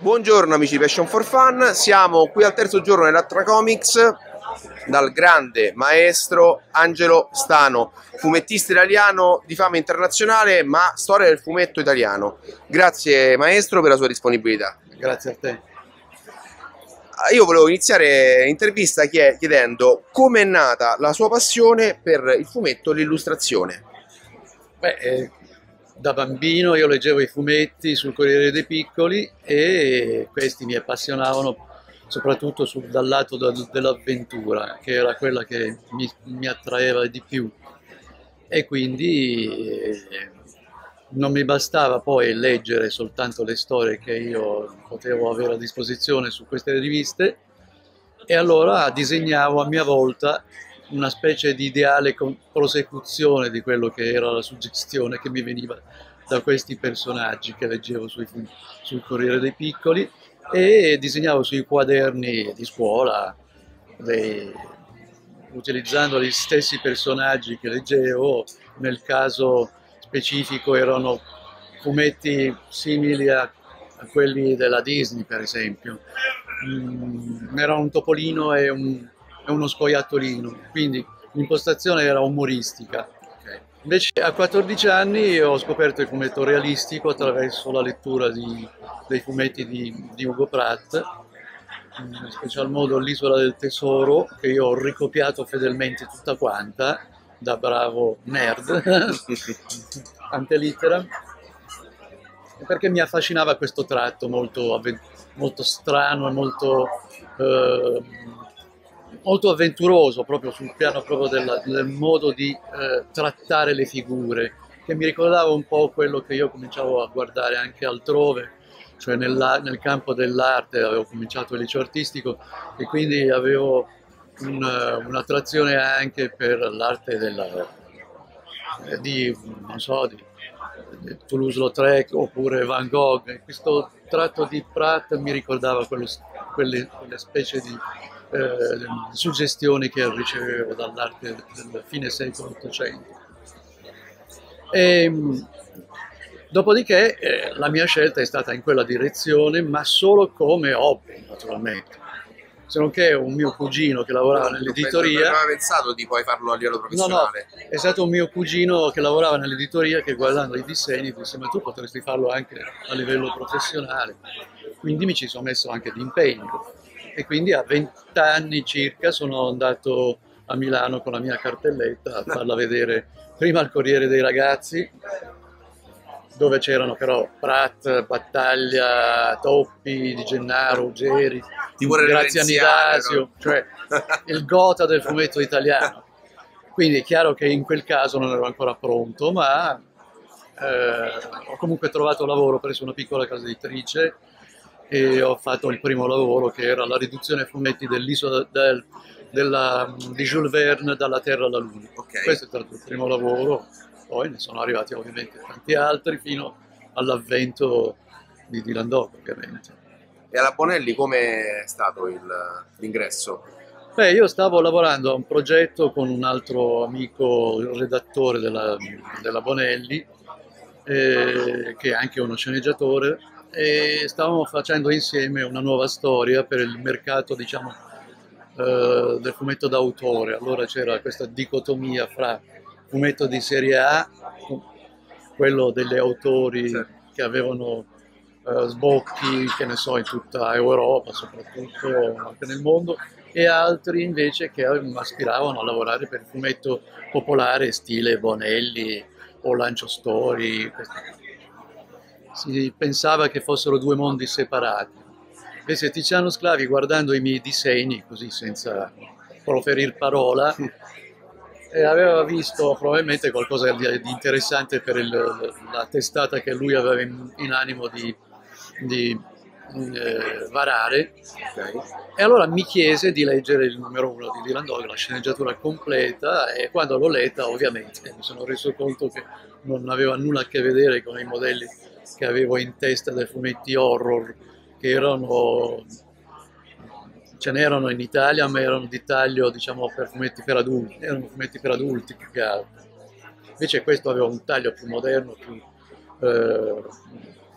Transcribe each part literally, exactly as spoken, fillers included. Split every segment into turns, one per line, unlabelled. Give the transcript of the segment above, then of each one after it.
Buongiorno amici di Passion for Fun, siamo qui al terzo giorno dell'Atra Comics dal grande maestro Angelo Stano, fumettista italiano di fama internazionale ma storia del fumetto italiano. Grazie maestro per la sua disponibilità.
Grazie a te.
Io volevo iniziare l'intervista chiedendo come è nata la sua passione per il fumetto e l'illustrazione.
Beh, eh, da bambino io leggevo i fumetti sul Corriere dei Piccoli e questi mi appassionavano soprattutto sul, dal lato del, dell'avventura, che era quella che mi, mi attraeva di più. E quindi eh, non mi bastava poi leggere soltanto le storie che io potevo avere a disposizione su queste riviste, e allora disegnavo a mia volta una specie di ideale prosecuzione di quello che era la suggestione che mi veniva da questi personaggi che leggevo sui, sul Corriere dei Piccoli, e disegnavo sui quaderni di scuola dei, utilizzando gli stessi personaggi che leggevo. Nel caso specifico erano fumetti simili a, a quelli della Disney, per esempio. Mm, era un topolino e, un, e uno scoiattolino, quindi l'impostazione era umoristica. Invece a quattordici anni ho scoperto il fumetto realistico attraverso la lettura di, dei fumetti di, di Ugo Pratt, in special modo l'Isola del Tesoro, che io ho ricopiato fedelmente tutta quanta, da bravo nerd, ante litteram, perché mi affascinava questo tratto molto, molto strano e molto, eh, molto avventuroso, proprio sul piano proprio della, del modo di eh, trattare le figure, che mi ricordava un po' quello che io cominciavo a guardare anche altrove, cioè nella, nel campo dell'arte. Avevo cominciato il liceo artistico e quindi avevo un'attrazione anche per l'arte della, di, non so, di, di Toulouse-Lautrec oppure Van Gogh. Questo tratto di Pratt mi ricordava quello, quelle, quelle specie di eh, suggestioni che ricevevo dall'arte del fine secolo ottocento. E, dopodiché eh, la mia scelta è stata in quella direzione, ma solo come hobby, naturalmente. Se non che un mio cugino che lavorava nell'editoria...
Non aveva pensato di poi farlo a livello professionale?
No, no, è stato un mio cugino che lavorava nell'editoria che, guardando i disegni, disse: ma tu potresti farlo anche a livello professionale. Quindi mi ci sono messo anche di impegno, e quindi a vent'anni circa sono andato a Milano con la mia cartelletta a farla vedere prima al Corriere dei Ragazzi, dove c'erano però Pratt, Battaglia, Toppi, Di Gennaro, Ruggeri, Graziani D'Asio, no? Cioè il gotha del fumetto italiano. Quindi è chiaro che in quel caso non ero ancora pronto, ma eh, ho comunque trovato lavoro presso una piccola casa editrice e ho fatto il primo lavoro, che era la riduzione a fumetti dell'isola del, della, di Jules Verne, Dalla Terra alla Luna. Okay. Questo è stato il primo lavoro. Poi ne sono arrivati ovviamente tanti altri fino all'avvento di Dylan Dog, ovviamente.
E alla Bonelli com'è stato l'ingresso?
Beh, io stavo lavorando a un progetto con un altro amico, il redattore della, della Bonelli, eh, che è anche uno sceneggiatore, e stavamo facendo insieme una nuova storia per il mercato, diciamo, eh, del fumetto d'autore. Allora c'era questa dicotomia fra fumetto di serie A, quello degli autori che avevano uh, sbocchi, che ne so, in tutta Europa, soprattutto anche nel mondo, e altri invece che aspiravano a lavorare per il fumetto popolare stile Bonelli o Lancio Story. Si pensava che fossero due mondi separati. Invece Tiziano Sclavi, guardando i miei disegni, così senza proferir parola, e aveva visto probabilmente qualcosa di, di interessante per il, la testata che lui aveva in, in animo di, di eh, varare. Okay. E allora mi chiese di leggere il numero uno di Dylan Dog, la sceneggiatura completa, e quando l'ho letta ovviamente mi sono reso conto che non aveva nulla a che vedere con i modelli che avevo in testa dei fumetti horror, che erano... ce n'erano in Italia, ma erano di taglio, diciamo, per fumetti per adulti, erano fumetti per adulti più che altro. Invece questo aveva un taglio più moderno, più, eh,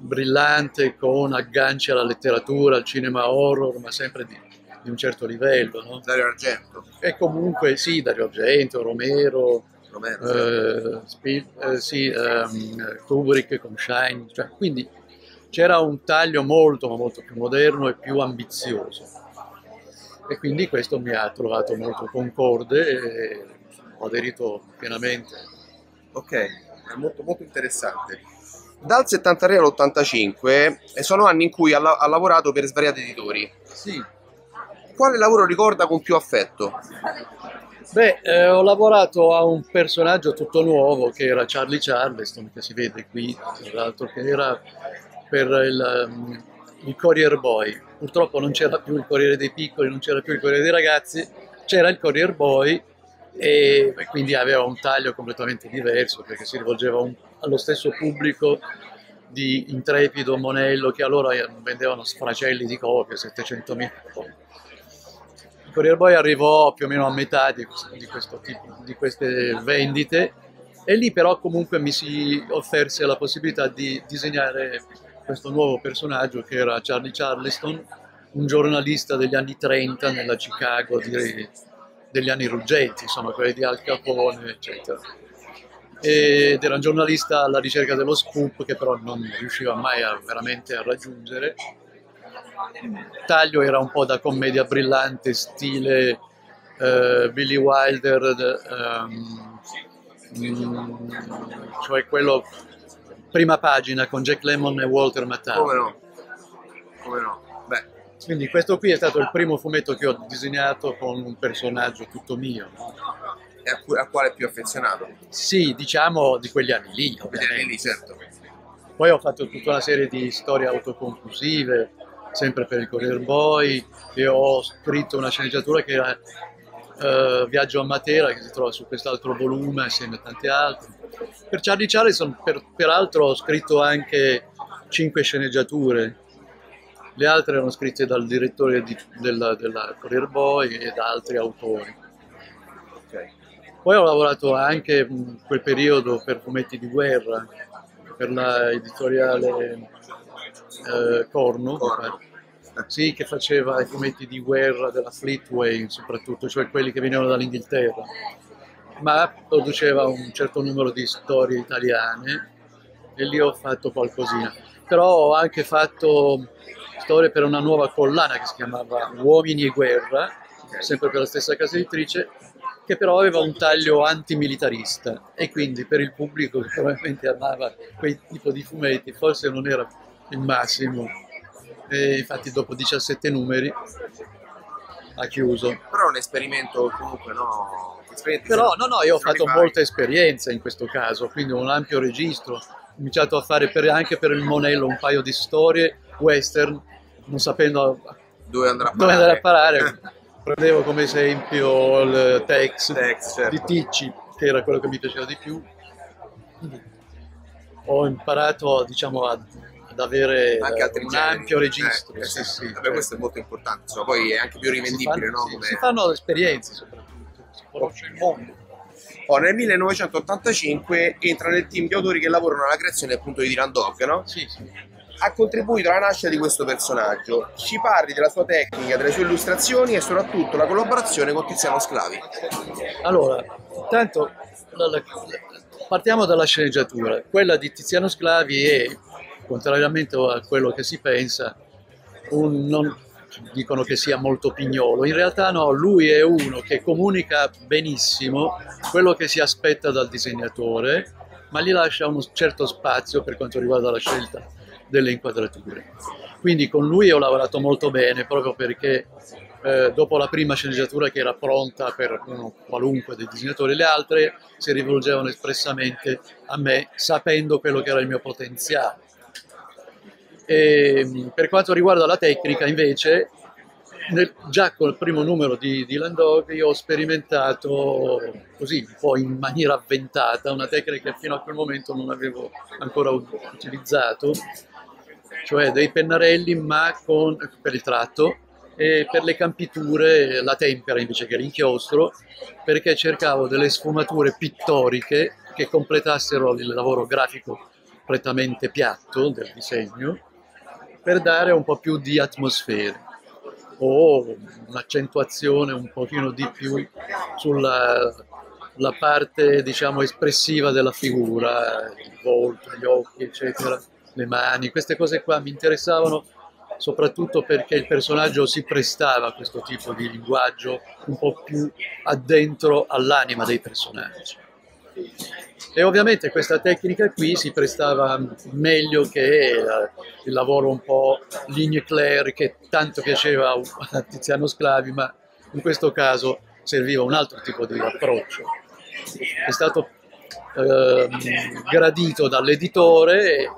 brillante, con agganci alla letteratura, al cinema horror, ma sempre di, di un certo livello, no?
Dario Argento.
E comunque sì, Dario Argento, Romero,
Romero,
eh, Spiel- eh, sì, ehm, Kubrick con Shine, cioè, quindi c'era un taglio molto, ma molto più moderno e più ambizioso. E quindi questo mi ha trovato molto concorde e ho aderito pienamente.
Ok, è molto molto interessante. Dal settantatré all'ottantacinque sono anni in cui ha, la- ha lavorato per svariati editori.
Sì.
Quale lavoro ricorda con più affetto?
Beh, eh, ho lavorato a un personaggio tutto nuovo che era Charlie Charleston, che si vede qui, tra l'altro, che era per il, um, il Courier Boy. Purtroppo non c'era più il Corriere dei Piccoli, non c'era più il Corriere dei Ragazzi, c'era il Courier Boy e, e quindi aveva un taglio completamente diverso perché si rivolgeva un, allo stesso pubblico di Intrepido, Monello, che allora vendevano sfracelli di copie, settecentomila copie. Il Courier Boy arrivò più o meno a metà di, di questo tipo, di queste vendite e lì però comunque mi si offerse la possibilità di disegnare questo nuovo personaggio che era Charlie Charleston, un giornalista degli anni trenta nella Chicago di, degli anni ruggenti, insomma quelli di Al Capone, eccetera. Ed era un giornalista alla ricerca dello scoop che però non riusciva mai a, veramente a raggiungere. Il taglio era un po' da commedia brillante, stile uh, Billy Wilder, um, mm, cioè quello prima pagina con Jack Lemmon e Walter Matthau.
Come no? Come no? Beh.
Quindi questo qui è stato il primo fumetto che ho disegnato con un personaggio tutto mio.
E a, cu- a quale più affezionato?
Sì, diciamo di quegli anni lì, ovviamente.
Lì, certo.
Poi ho fatto tutta una serie di storie autoconclusive, sempre per il Courier Boy, e ho scritto una sceneggiatura che era uh, Viaggio a Matera, che si trova su quest'altro volume assieme a tanti altri. Per Charlie Charleston, per, peraltro, ho scritto anche cinque sceneggiature. Le altre erano scritte dal direttore di, della, della Courier Boy e da altri autori.
Okay.
Poi ho lavorato anche in quel periodo per fumetti di guerra, per la editoriale eh, Corno,
Corno.
Sì, che faceva i fumetti di guerra della Fleetway soprattutto, cioè quelli che venivano dall'Inghilterra, ma produceva un certo numero di storie italiane e lì ho fatto qualcosina. Però ho anche fatto storie per una nuova collana che si chiamava Uomini e Guerra, sempre per la stessa casa editrice, che però aveva un taglio antimilitarista e quindi per il pubblico che probabilmente amava quel tipo di fumetti forse non era il massimo. E infatti dopo diciassette numeri ha chiuso.
Però è un esperimento comunque, no? Esperimenti
Però no, no, io ho fatto
fai.
molta esperienza in questo caso, quindi un ampio registro. Ho cominciato a fare per, anche per il Monello un paio di storie western, non sapendo
dove andare a
dove
parare.
andare a parare. Prendevo come esempio il Tex,
Tex, certo.
di Ticci, che era quello che mi piaceva di più. Ho imparato, diciamo, a ad avere
anche altri
un
generi.
ampio registro.
Eh, eh,
sì,
sì.
sì,
Vabbè,
certo.
questo è molto importante, insomma, poi è anche più rivendibile,
si fanno,
no?
si,
Come...
si fanno esperienze soprattutto, si conosce il mondo.
Oh, nel millenovecentottantacinque entra nel team di autori che lavorano alla creazione appunto di Dylan Dog, no?
Sì, sì.
Ha contribuito alla nascita di questo personaggio. Ci parli della sua tecnica, delle sue illustrazioni e soprattutto la collaborazione con Tiziano Sclavi.
Allora, intanto la, la, partiamo dalla sceneggiatura. Quella di Tiziano Sclavi è, contrariamente a quello che si pensa, un, non, dicono che sia molto pignolo. In realtà no, lui è uno che comunica benissimo quello che si aspetta dal disegnatore, ma gli lascia un certo spazio per quanto riguarda la scelta delle inquadrature. Quindi con lui ho lavorato molto bene, proprio perché eh, dopo la prima sceneggiatura che era pronta per uno qualunque dei disegnatori, le altre si rivolgevano espressamente a me, sapendo quello che era il mio potenziale. E, per quanto riguarda la tecnica, invece, nel, già col primo numero di Dylan Dog io ho sperimentato così, un po' in maniera avventata, una tecnica che fino a quel momento non avevo ancora utilizzato, cioè dei pennarelli ma con, per il tratto, e per le campiture la tempera invece che l'inchiostro, perché cercavo delle sfumature pittoriche che completassero il lavoro grafico prettamente piatto del disegno, per dare un po' più di atmosfera o un'accentuazione un pochino di più sulla la parte, diciamo, espressiva della figura, il volto, gli occhi, eccetera, le mani. Queste cose qua mi interessavano soprattutto perché il personaggio si prestava a questo tipo di linguaggio un po' più addentro all'anima dei personaggi. E ovviamente questa tecnica qui si prestava meglio che il lavoro un po' ligne claire che tanto piaceva a Tiziano Sclavi, ma in questo caso serviva un altro tipo di approccio. È stato eh, gradito dall'editore e,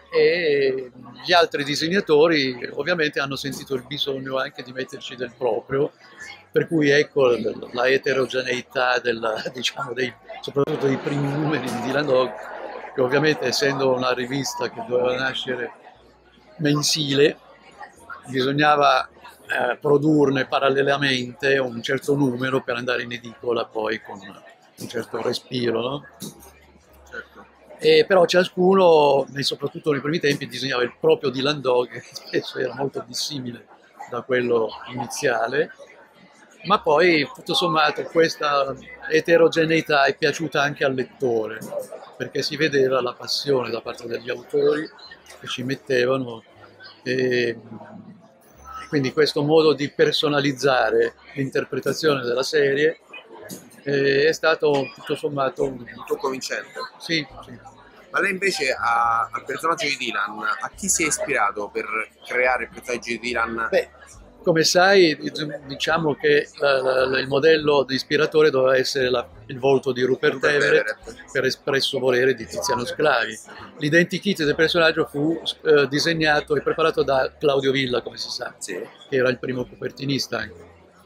e gli altri disegnatori ovviamente hanno sentito il bisogno anche di metterci del proprio, per cui ecco la eterogeneità della, diciamo, dei, soprattutto dei primi numeri di Dylan Dog, che ovviamente essendo una rivista che doveva nascere mensile, bisognava eh, produrne parallelamente un certo numero per andare in edicola poi con un certo respiro, no?
Certo.
E però ciascuno, soprattutto nei primi tempi, disegnava il proprio Dylan Dog, che spesso era molto dissimile da quello iniziale, ma poi tutto sommato questa eterogeneità è piaciuta anche al lettore, perché si vedeva la passione da parte degli autori che ci mettevano, e quindi questo modo di personalizzare l'interpretazione della serie eh, è stato tutto sommato un
tocco vincente.
Sì, sì.
Ma lei invece ha, al personaggio di Dylan, a chi si è ispirato per creare il personaggio di Dylan?
Beh, come sai, diciamo che la, la, il modello di ispiratore doveva essere la, il volto di Rupert, Rupert Everett, Everett per espresso volere di Tiziano Sclavi. L'identikit del personaggio fu eh, disegnato e preparato da Claudio Villa, come si sa, sì, che era il primo copertinista anche.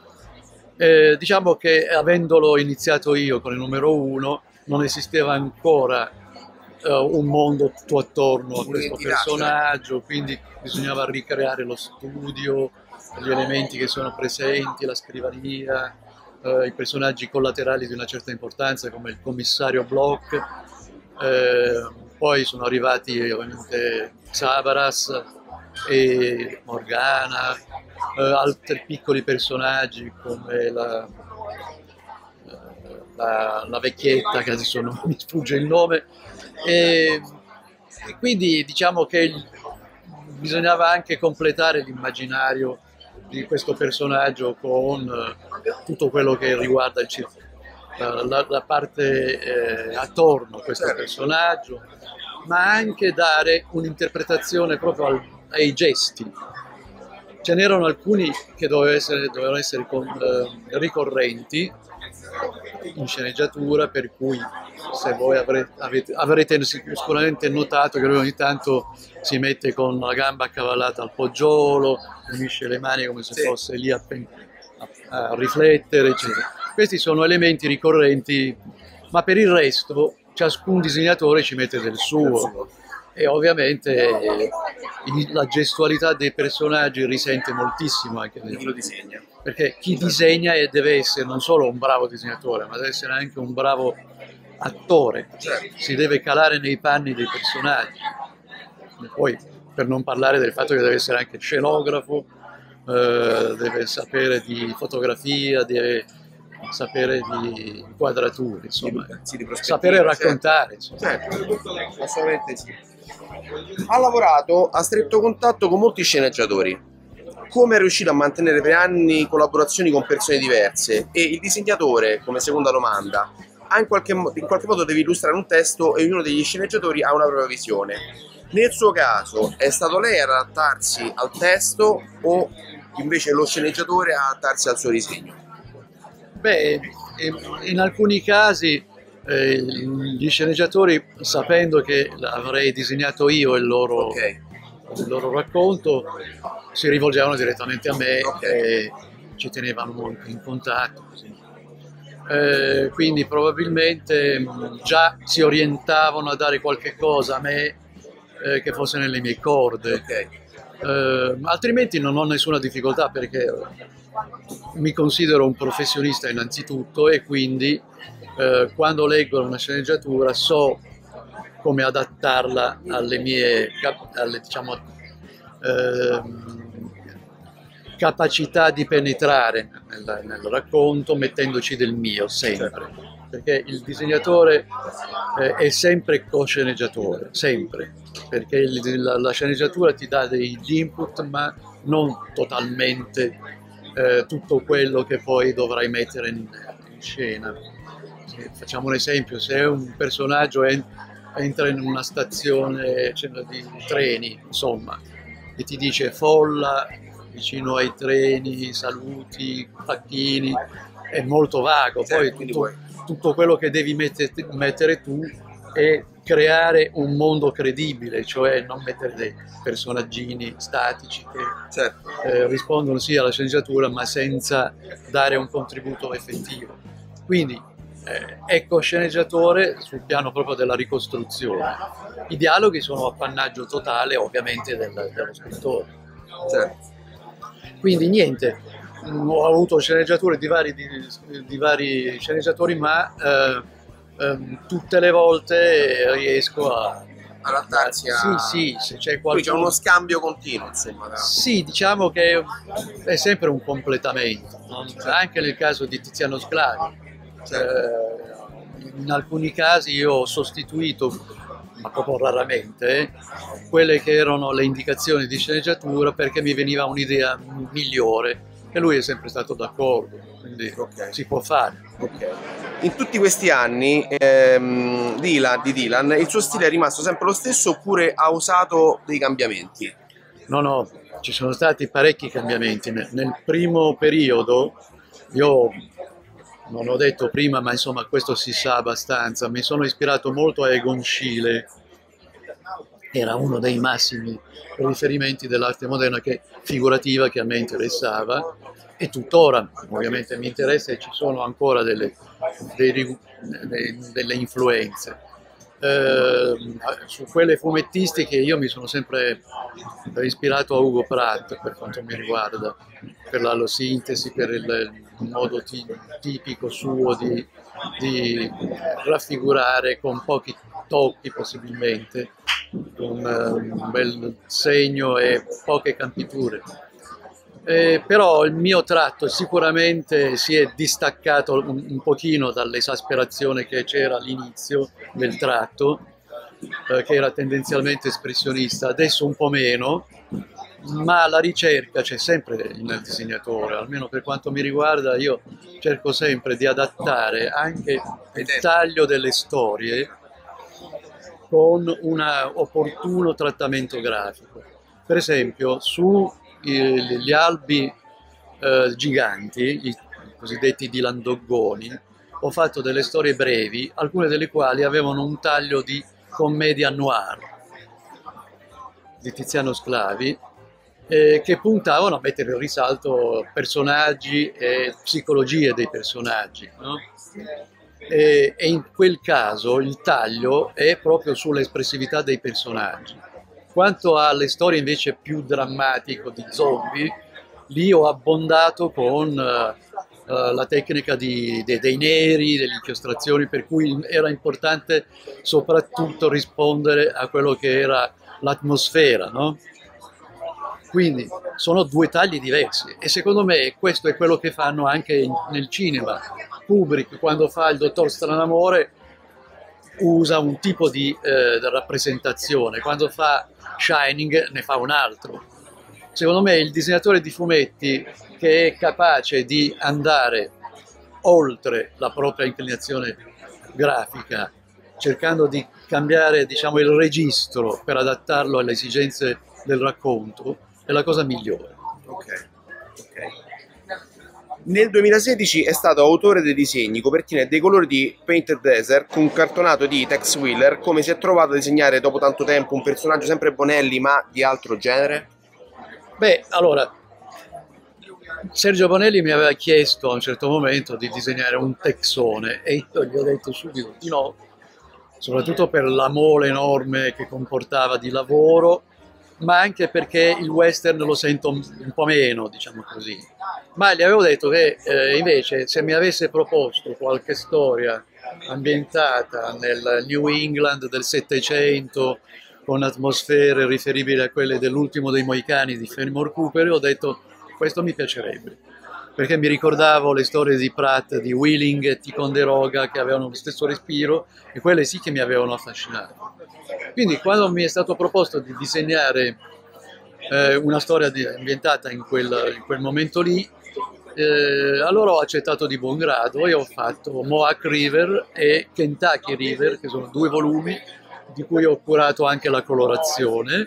Eh, diciamo che avendolo iniziato io con il numero uno, non esisteva ancora uh, un mondo tutto attorno a questo personaggio, quindi bisognava ricreare lo studio, gli elementi che sono presenti, la scrivania, uh, i personaggi collaterali di una certa importanza come il commissario Bloch, eh, poi sono arrivati ovviamente Xabaras e Morgana, eh, altri piccoli personaggi come la, la, la vecchietta, che adesso non mi sfugge il nome, e, e quindi diciamo che il, bisognava anche completare l'immaginario di questo personaggio con eh, tutto quello che riguarda il circo. La, la parte eh, attorno a questo personaggio, ma anche dare un'interpretazione proprio al, ai gesti. Ce n'erano alcuni che dovevano essere, dovevano essere con, eh, ricorrenti in sceneggiatura, per cui se voi avrete, avete, avrete sicuramente notato che lui ogni tanto si mette con la gamba accavallata al poggiolo, unisce le mani come se fosse lì a, a, a riflettere, eccetera. Questi sono elementi ricorrenti, ma per il resto ciascun disegnatore ci mette del suo e ovviamente eh, la gestualità dei personaggi risente moltissimo anche di chi lo disegna, perché chi disegna deve essere non solo un bravo disegnatore, ma deve essere anche un bravo attore, si deve calare nei panni dei personaggi. E poi, per non parlare del fatto che deve essere anche scenografo, eh, deve sapere di fotografia, deve sapere di inquadrature, insomma, sì, di sapere raccontare.
Certo, certo, assolutamente sì. Ha lavorato a stretto contatto con molti sceneggiatori. Come è riuscito a mantenere per anni collaborazioni con persone diverse? E il disegnatore, come seconda domanda, ha in, qualche, in qualche modo deve illustrare un testo e ognuno degli sceneggiatori ha una propria visione. Nel suo caso è stato lei ad adattarsi al testo o invece lo sceneggiatore a adattarsi al suo disegno?
Beh, in alcuni casi eh, gli sceneggiatori, sapendo che avrei disegnato io il loro, okay. il loro racconto, si rivolgevano direttamente a me, okay. E ci tenevano molto in contatto. Così. Eh, quindi probabilmente già si orientavano a dare qualche cosa a me eh, che fosse nelle mie corde. Okay. Eh, altrimenti non ho nessuna difficoltà, perché mi considero un professionista innanzitutto e quindi eh, quando leggo una sceneggiatura so come adattarla alle mie alle, diciamo, eh, capacità di penetrare nel, nel racconto, mettendoci del mio sempre, perché il disegnatore eh, è sempre co-sceneggiatore, sempre, perché il, la, la sceneggiatura ti dà degli input ma non totalmente eh, tutto quello che poi dovrai mettere in, in scena. Se facciamo un esempio: se un personaggio en, entra in una stazione di treni, insomma, e ti dice folla vicino ai treni, saluti, pacchini, è molto vago. Poi tutto, tutto quello che devi mettere, mettere tu è creare un mondo credibile, cioè non mettere dei personaggini statici che certo. eh, rispondono sì alla sceneggiatura ma senza dare un contributo effettivo. Quindi eh, ecco sceneggiatore sul piano proprio della ricostruzione. I dialoghi sono appannaggio totale ovviamente del, dello scrittore. Certo. Quindi niente, ho avuto sceneggiature di vari, di, di vari sceneggiatori, ma eh, eh, tutte le volte riesco a
adattarsi a...
Sì, sì, se c'è qualcuno...
c'è uno scambio continuo, insomma. Da...
Sì, diciamo che è sempre un completamento, no? Anche nel caso di Tiziano Sclavi. Certo. Eh, in alcuni casi io ho sostituito, ma proprio raramente, eh, quelle che erano le indicazioni di sceneggiatura perché mi veniva un'idea migliore e lui è sempre stato d'accordo, quindi okay. Si può fare.
Okay. In tutti questi anni ehm, Dylan, di Dylan, il suo stile è rimasto sempre lo stesso oppure ha usato dei cambiamenti?
No, no, ci sono stati parecchi cambiamenti. Nel primo periodo, io non ho detto prima, ma insomma questo si sa abbastanza, mi sono ispirato molto a Egon Schiele, era uno dei massimi riferimenti dell'arte moderna che, figurativa, che a me interessava, e tuttora ovviamente mi interessa e ci sono ancora delle, dei, delle influenze. Eh, su quelle fumettistiche io mi sono sempre ispirato a Ugo Pratt per quanto mi riguarda, per la, la sintesi, per il, il modo tipico suo di, di raffigurare con pochi tocchi possibilmente, con un bel segno e poche campiture. Eh, però il mio tratto sicuramente si è distaccato un, un pochino dall'esasperazione che c'era all'inizio del tratto, eh, che era tendenzialmente espressionista, adesso un po' meno, ma la ricerca c'è sempre nel disegnatore, almeno per quanto mi riguarda. Io cerco sempre di adattare anche il taglio delle storie con un opportuno trattamento grafico. Per esempio, su gli albi eh, giganti, i cosiddetti dilandoggoni, ho fatto delle storie brevi, alcune delle quali avevano un taglio di commedia noir di Tiziano Sclavi, eh, che puntavano a mettere in risalto personaggi e psicologie dei personaggi, no? E, e in quel caso il taglio è proprio sull'espressività dei personaggi. Quanto alle storie invece più drammatiche di zombie, lì ho abbondato con uh, uh, la tecnica di, de, dei neri, delle inchiostrazioni, per cui era importante soprattutto rispondere a quello che era l'atmosfera, no? Quindi sono due tagli diversi e secondo me questo è quello che fanno anche in, nel cinema. Kubrick, quando fa il Dottor Stranamore, usa un tipo di eh, rappresentazione, quando fa Shining ne fa un altro. Secondo me il disegnatore di fumetti che è capace di andare oltre la propria inclinazione grafica, cercando di cambiare, diciamo, il registro per adattarlo alle esigenze del racconto, è la cosa migliore.
Ok, ok. Nel duemilasedici è stato autore dei disegni, copertine e dei colori di Painted Desert, un cartonato di Tex Willer. Come si è trovato a disegnare dopo tanto tempo un personaggio sempre Bonelli ma di altro genere?
Beh, allora, Sergio Bonelli mi aveva chiesto a un certo momento di disegnare un texone e io gli ho detto subito di no, soprattutto per la mole enorme che comportava di lavoro, ma anche perché il western lo sento un po' meno, diciamo così. Ma gli avevo detto che eh, invece se mi avesse proposto qualche storia ambientata nel New England del Settecento, con atmosfere riferibili a quelle dell'Ultimo dei Moicani di Fenimore Cooper, e ho detto questo mi piacerebbe, perché mi ricordavo le storie di Pratt, di Wheeling e Ticonderoga, che avevano lo stesso respiro, e quelle sì che mi avevano affascinato. Quindi quando mi è stato proposto di disegnare eh, una storia di, ambientata in quel, in quel momento lì, eh, allora ho accettato di buon grado e ho fatto Mohawk River e Kentucky River, che sono due volumi di cui ho curato anche la colorazione.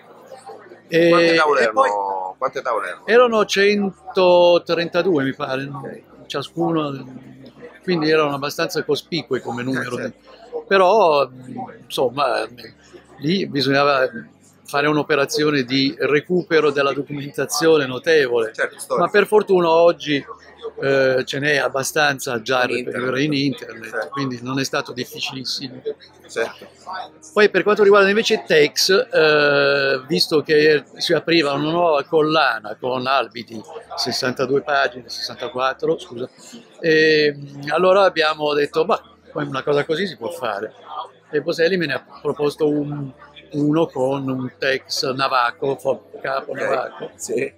E, Quante tavole
e
erano?
poi,
Quante tavole erano?
Erano centotrentadue, mi pare, okay, ciascuno, quindi erano abbastanza cospicui come numero. Eh, certo. Però, insomma, lì bisognava fare un'operazione di recupero della documentazione notevole, certo, ma per fortuna oggi eh, ce n'è abbastanza già in internet, in internet, certo, quindi non è stato difficilissimo. Certo. Poi per quanto riguarda invece Tex, eh, visto che si apriva una nuova collana con albi di sessantadue pagine, sessantaquattro, scusa, e allora abbiamo detto, ma una cosa così si può fare. E Boselli me ne ha proposto un, uno con un Tex Navaco, capo okay. Navaco. Sì. E,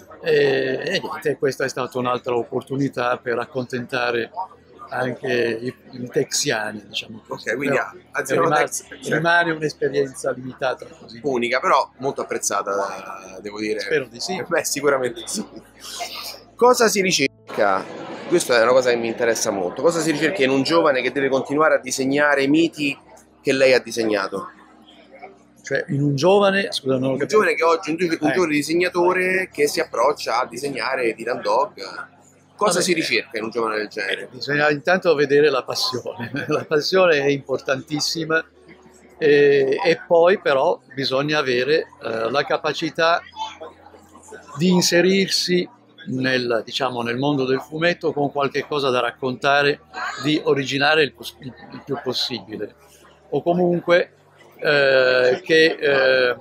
e niente, questa è stata un'altra opportunità per accontentare anche i, i texiani, diciamo così. Ok, quindi
però,
rimane,
Tex, certo,
rimane un'esperienza limitata così.
Unica, però molto apprezzata, devo dire.
Spero di sì.
Beh, sicuramente sì. Cosa si ricerca? Questa è una cosa che mi interessa molto. Cosa si ricerca in un giovane che deve continuare a disegnare miti che lei ha disegnato?
Cioè in un giovane, scusa, non ho
un giovane che oggi, un, un eh. giovane disegnatore che si approccia a disegnare Dylan Dog. Cosa Vabbè, si ricerca in un giovane del genere?
Bisogna intanto vedere la passione. La passione è importantissima, e, e poi però bisogna avere eh, la capacità di inserirsi nel, diciamo, nel mondo del fumetto con qualche cosa da raccontare di originale il, il più possibile, o comunque eh, che eh,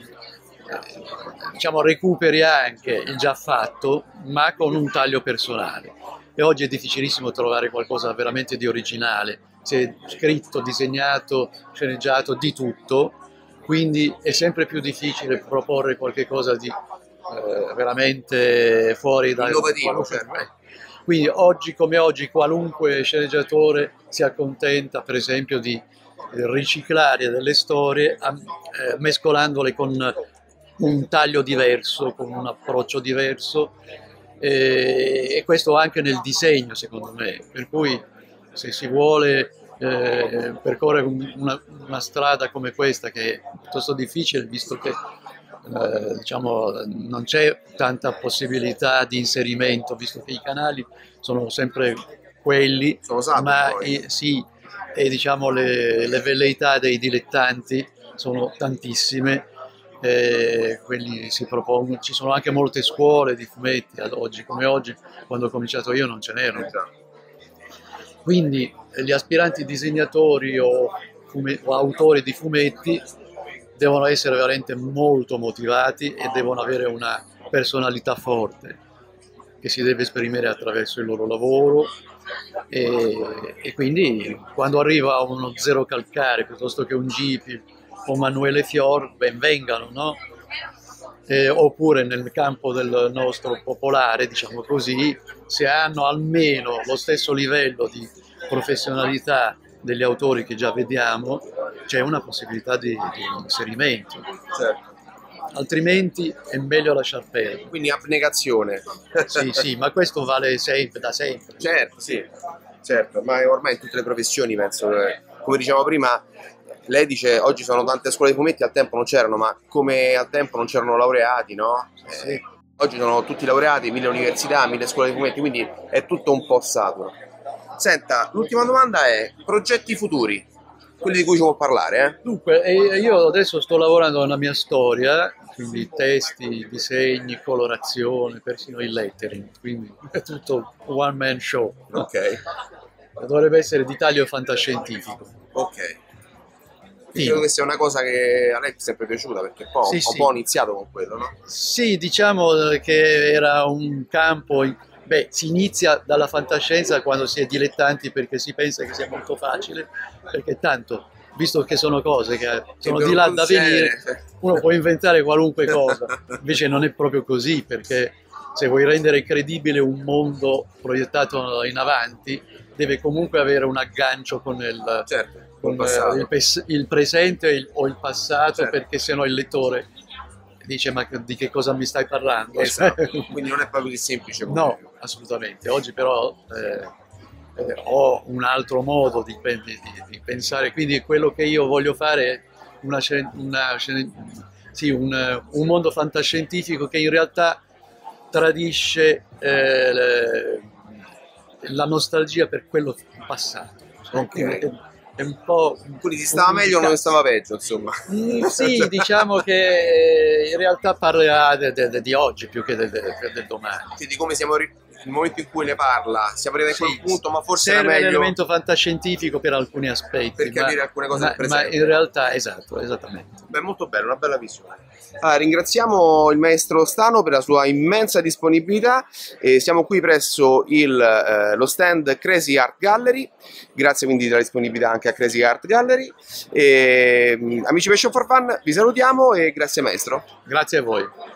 diciamo recuperi anche il già fatto ma con un taglio personale. E oggi è difficilissimo trovare qualcosa veramente di originale, c'è scritto, disegnato, sceneggiato di tutto, quindi è sempre più difficile proporre qualche cosa di eh, veramente fuori da
innovativo, certo.
Quindi oggi come oggi qualunque sceneggiatore si accontenta per esempio di riciclare delle storie eh, mescolandole con un taglio diverso, con un approccio diverso, eh, e questo anche nel disegno secondo me, per cui se si vuole eh, percorrere una, una strada come questa, che è piuttosto difficile visto che eh, diciamo, non c'è tanta possibilità di inserimento, visto che i canali sono sempre quelli,
sono usati,
ma i, sì, e diciamo le, le velleità dei dilettanti sono tantissime. Eh, quelli si propongono, ci sono anche molte scuole di fumetti ad oggi come oggi, quando ho cominciato io non ce n'erano, quindi gli aspiranti disegnatori o, o autori di fumetti devono essere veramente molto motivati e devono avere una personalità forte che si deve esprimere attraverso il loro lavoro, e, e quindi quando arriva uno Zero Calcare piuttosto che un Gipi o Manuele Fior, ben vengano, no? Eh, oppure nel campo del nostro popolare, diciamo così, se hanno almeno lo stesso livello di professionalità degli autori che già vediamo, c'è una possibilità di, di inserimento.
Certo.
Altrimenti è meglio lasciar perdere.
Quindi abnegazione.
Sì, sì, ma questo vale sempre, da sempre.
Certo, sì, certo, ma ormai in tutte le professioni penso che, come dicevamo prima, lei dice oggi sono tante scuole di fumetti, al tempo non c'erano, ma come al tempo non c'erano laureati, no?
Sì.
Eh, oggi sono tutti laureati, mille università, mille scuole di fumetti, quindi è tutto un po' saturo. Senta, l'ultima domanda è progetti futuri, quelli di cui ci può parlare, eh?
Dunque, io adesso sto lavorando alla mia storia, quindi testi, disegni, colorazione, persino il lettering, quindi è tutto one man show.
Ok.
Dovrebbe essere di taglio fantascientifico.
Ok. Sì. Credo che sia una cosa che a lei è sempre piaciuta, perché poi sì, un sì. po' ho iniziato con quello, no?
Sì, diciamo che era un campo Beh, si inizia dalla fantascienza quando si è dilettanti perché si pensa che sia molto facile, perché tanto, visto che sono cose che sono di là da venire, uno può inventare qualunque cosa, invece non è proprio così, perché se vuoi rendere credibile un mondo proiettato in avanti, deve comunque avere un aggancio con il,
certo,
con il, il presente il, o il passato, certo. Perché sennò il lettore dice ma di che cosa mi stai parlando?
Esatto. Quindi non è proprio così semplice.
No, assolutamente. Oggi però eh, eh, ho un altro modo di, di, di pensare, quindi quello che io voglio fare è una, una, sì, un, un mondo fantascientifico che in realtà tradisce eh, le, la nostalgia per quello passato. Cioè,
okay.
È un po',
quindi si stava meglio o non stava peggio, insomma?
Mm, sì, diciamo che in realtà parlerà de, de, de, di oggi più che del de, de domani.
Sì, di come siamo, nel momento in cui ne parla, siamo arrivati a quel
sì,
punto, ma forse
serve
era meglio...
l'elemento fantascientifico per alcuni aspetti.
Per capire
ma,
alcune cose
ma,
del presente.
Ma in realtà, esatto, esattamente.
Beh, molto bello, una bella visione. Allora, ringraziamo il maestro Stano per la sua immensa disponibilità. E siamo qui presso il, eh, lo stand Crazy Art Gallery. Grazie quindi della disponibilità anche a Crazy Art Gallery. E, amici Passion for Fun, vi salutiamo e grazie maestro.
Grazie a voi.